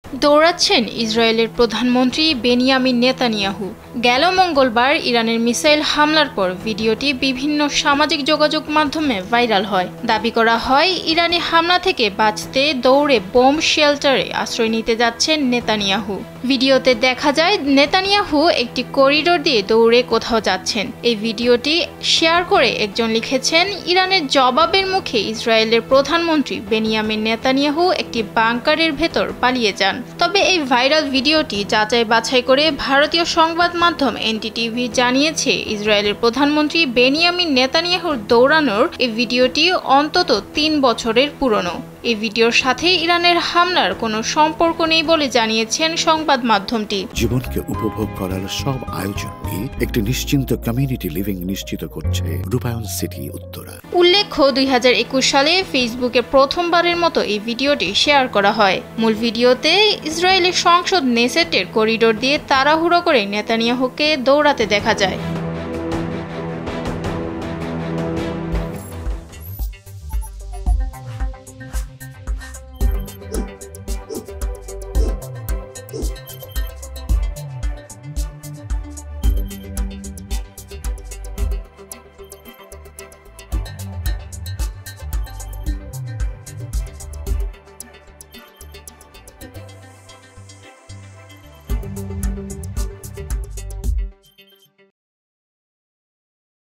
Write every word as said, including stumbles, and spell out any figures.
দৌড়াচ্ছেন ইসরায়েলের প্রধানমন্ত্রী Benjamin Netanyahu. গেল মঙ্গলবার ইরানের মিসাইল হামলার পর ভিডিওটি বিভিন্ন সামাজিক যোগাযোগ মাধ্যমে ভাইরাল হয়। দাবি করা হয়, ইরানি হামলা থেকে বাঁচতে দৌড়ে বোম শেল্টারে আশ্রয় নিতে যাচ্ছেন নেতানিয়াহু। ভিডিওতে দেখা যায় নেতানিয়াহু একটি করিডোর দিয়ে দৌড়ে কোথাও যাচ্ছেন। এই ভিডিওটি শেয়ার করে একজন লিখেছেন, ইরানের জবাবের মুখে ইসরায়েলের প্রধানমন্ত্রী বেনিয়ামিন নেতানিয়াহু একটি বাংকারের ভেতর পালিয়ে যান। তবে এই ভাইরাল ভিডিওটি যাচাই বাছাই করে ভারতীয় সংবাদ মাধ্যম এনডিটিভি জানিয়েছে, ইসরায়েলের প্রধানমন্ত্রী বেনিয়ামিন নেতানিয়াহুর দৌড়ানোর এই ভিডিওটি অন্তত তিন বছরের পুরনো। এই ভিডিওর সাথে ইরানের হামলার কোনো সম্পর্ক নেই বলে জানিয়েছেন সংবাদ মাধ্যমটি। জীবনকে উপভোগ করার সব আয়োজন নিয়ে একটি নিশ্চিন্ত কমিউনিটি লিভিং নিশ্চিত করছে রূপায়ণ সিটি উত্তরা। উল্লেখ্য, দুই হাজার একুশ সালে ফেসবুকে প্রথমবারের মতো এই ভিডিওটি শেয়ার করা হয়। মূল ভিডিওতে ইসরায়েলের সংসদ নেসেটের করিডোর দিয়ে তাড়াহুড়ো করে নেতানিয়াহুকে দৌড়াতে দেখা যায়।